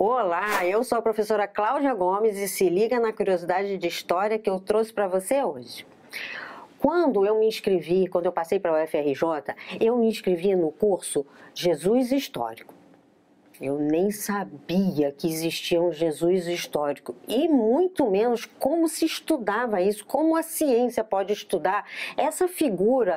Olá, eu sou a professora Cláudia Gomes e se liga na curiosidade de história que eu trouxe para você hoje. Quando eu passei para a UFRJ, eu me inscrevi no curso Jesus Histórico. Eu nem sabia que existia um Jesus histórico e muito menos como se estudava isso, como a ciência pode estudar essa figura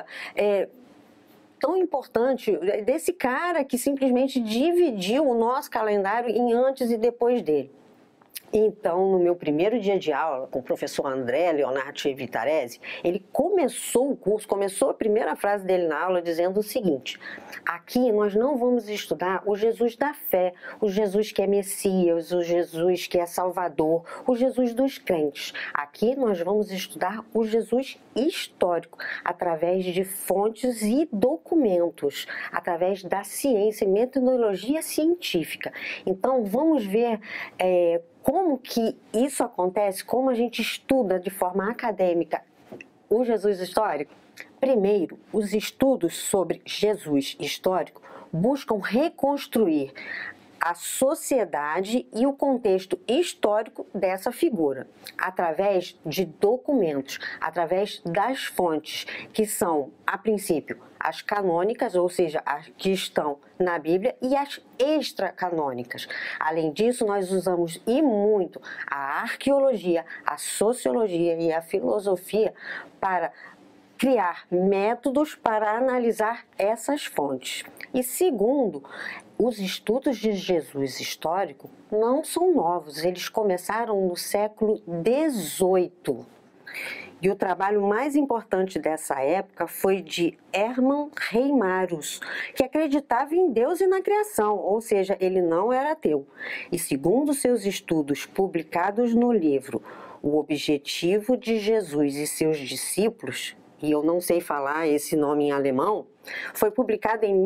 tão importante desse cara que simplesmente dividiu o nosso calendário em antes e depois dele. Então, no meu primeiro dia de aula com o professor André Leonardo Vitarese, ele começou o curso, começou a primeira frase dele na aula dizendo o seguinte: aqui nós não vamos estudar o Jesus da fé, o Jesus que é Messias, o Jesus que é Salvador, o Jesus dos crentes. Aqui nós vamos estudar o Jesus histórico, através de fontes e documentos, através da ciência e metodologia científica. Então, vamos ver como que isso acontece, como a gente estuda de forma acadêmica o Jesus histórico. Primeiro, os estudos sobre Jesus histórico buscam reconstruir a sociedade e o contexto histórico dessa figura, através de documentos, através das fontes, que são, a princípio, as canônicas, ou seja, as que estão na Bíblia, e as extracanônicas. Além disso, nós usamos e muito a arqueologia, a sociologia e a filosofia para criar métodos para analisar essas fontes. E segundo, os estudos de Jesus histórico não são novos, eles começaram no século XVIII. E o trabalho mais importante dessa época foi de Hermann Reimarus, que acreditava em Deus e na criação, ou seja, ele não era ateu. E segundo seus estudos publicados no livro O Objetivo de Jesus e seus Discípulos, e eu não sei falar esse nome em alemão, foi publicado em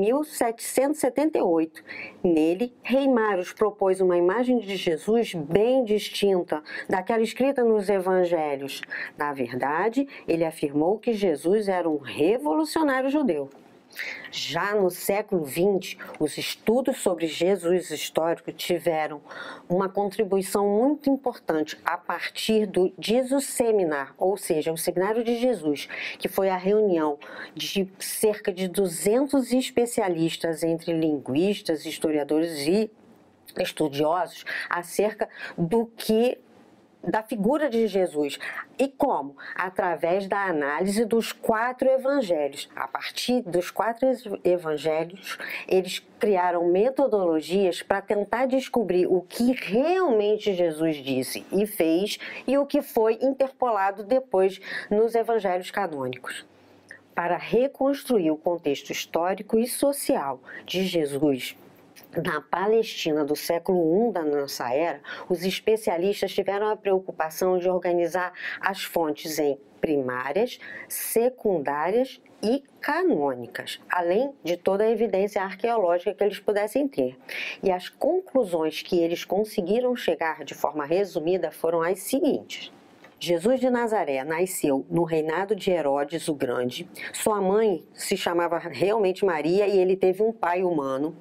1778. Nele, Reimarus propôs uma imagem de Jesus bem distinta daquela escrita nos evangelhos. Na verdade, ele afirmou que Jesus era um revolucionário judeu. Já no século XX, os estudos sobre Jesus histórico tiveram uma contribuição muito importante a partir do Jesus Seminar, ou seja, o Seminário de Jesus, que foi a reunião de cerca de 200 especialistas entre linguistas, historiadores e estudiosos acerca da figura de Jesus. E como? Através da análise dos 4 evangelhos. A partir dos 4 evangelhos, eles criaram metodologias para tentar descobrir o que realmente Jesus disse e fez e o que foi interpolado depois nos evangelhos canônicos. Para reconstruir o contexto histórico e social de Jesus na Palestina do século I da nossa era, os especialistas tiveram a preocupação de organizar as fontes em primárias, secundárias e canônicas, além de toda a evidência arqueológica que eles pudessem ter. E as conclusões que eles conseguiram chegar de forma resumida foram as seguintes. Jesus de Nazaré nasceu no reinado de Herodes o Grande. Sua mãe se chamava realmente Maria e ele teve um pai humano.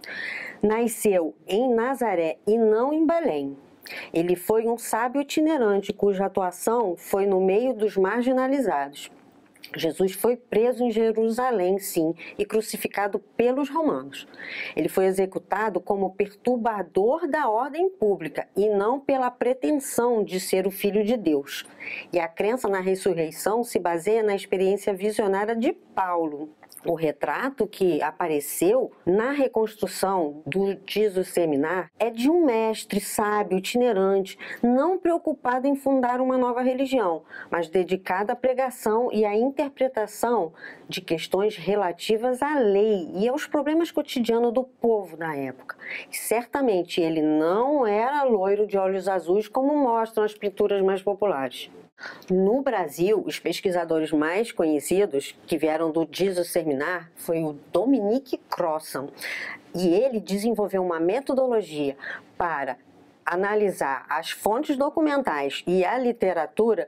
Nasceu em Nazaré e não em Belém. Ele foi um sábio itinerante cuja atuação foi no meio dos marginalizados. Jesus foi preso em Jerusalém, sim, e crucificado pelos romanos. Ele foi executado como perturbador da ordem pública e não pela pretensão de ser o Filho de Deus. E a crença na ressurreição se baseia na experiência visionária de Paulo. O retrato que apareceu na reconstrução do Jesus Seminar é de um mestre sábio, itinerante, não preocupado em fundar uma nova religião, mas dedicado à pregação e à interpretação de questões relativas à lei e aos problemas cotidianos do povo da época. E certamente ele não era loiro de olhos azuis como mostram as pinturas mais populares. No Brasil, os pesquisadores mais conhecidos que vieram do Jesus Seminar foi o Dominique Crossan, e ele desenvolveu uma metodologia para analisar as fontes documentais e a literatura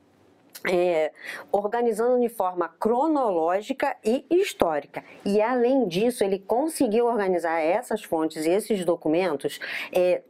organizando de forma cronológica e histórica. E além disso, ele conseguiu organizar essas fontes e esses documentos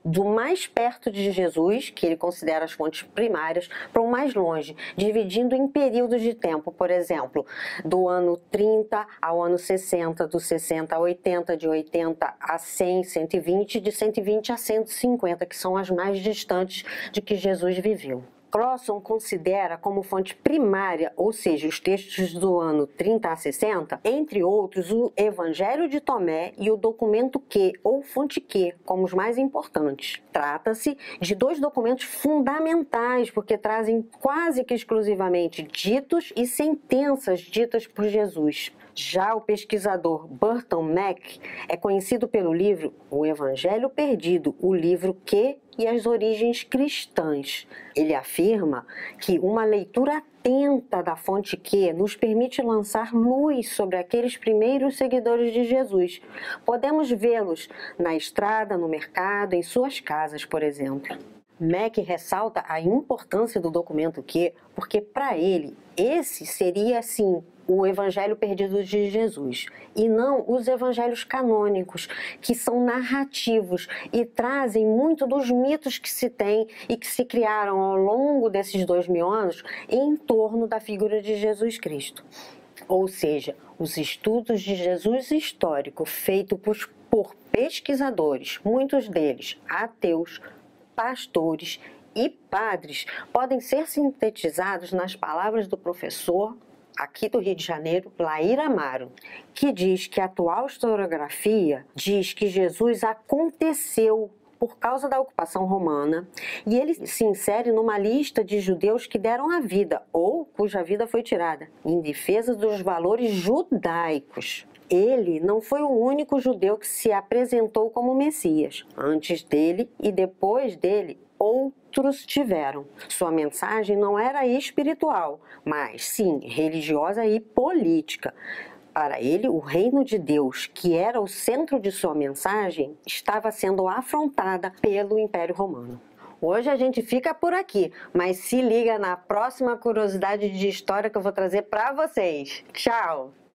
do mais perto de Jesus, que ele considera as fontes primárias, para o mais longe, dividindo em períodos de tempo, por exemplo, do ano 30 ao ano 60, do 60 a 80, de 80 a 100, 120, de 120 a 150, que são as mais distantes de que Jesus viveu. Crossan considera como fonte primária, ou seja, os textos do ano 30 a 60, entre outros, o Evangelho de Tomé e o documento Q, ou fonte Q, como os mais importantes. Trata-se de dois documentos fundamentais, porque trazem quase que exclusivamente ditos e sentenças ditas por Jesus. Já o pesquisador Burton Mack é conhecido pelo livro O Evangelho Perdido, o livro Q e as origens cristãs. Ele afirma que uma leitura atenta da fonte Q nos permite lançar luz sobre aqueles primeiros seguidores de Jesus. Podemos vê-los na estrada, no mercado, em suas casas, por exemplo. Mack ressalta a importância do documento Q, porque para ele, esse seria, sim, o Evangelho Perdido de Jesus, e não os evangelhos canônicos, que são narrativos e trazem muito dos mitos que se tem e que se criaram ao longo desses 2000 anos em torno da figura de Jesus Cristo. Ou seja, os estudos de Jesus histórico feitos por pesquisadores, muitos deles ateus, pastores e padres, podem ser sintetizados nas palavras do professor aqui do Rio de Janeiro, Laíra Amaro, que diz que a atual historiografia diz que Jesus aconteceu por causa da ocupação romana, e ele se insere numa lista de judeus que deram a vida, ou cuja vida foi tirada, em defesa dos valores judaicos. Ele não foi o único judeu que se apresentou como Messias. Antes dele e depois dele, outros tiveram. Sua mensagem não era espiritual, mas sim religiosa e política. Para ele, o reino de Deus, que era o centro de sua mensagem, estava sendo afrontada pelo Império Romano. Hoje a gente fica por aqui, mas se liga na próxima curiosidade de história que eu vou trazer para vocês. Tchau!